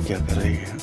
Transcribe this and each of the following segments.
क्या कर रही है?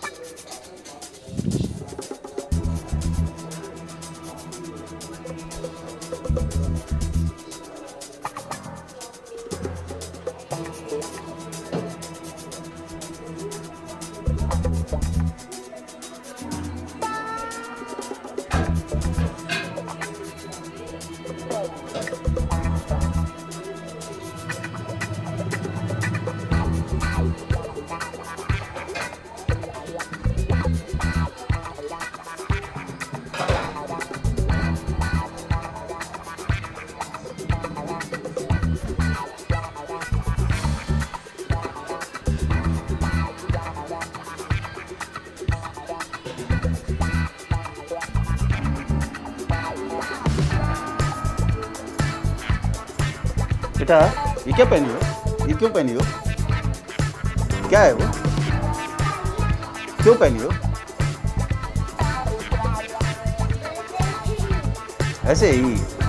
बेटा, ये क्या पहनी हो? ये क्यों पहनी हो? क्या है वो? क्यों पहनी हो? ऐसे ही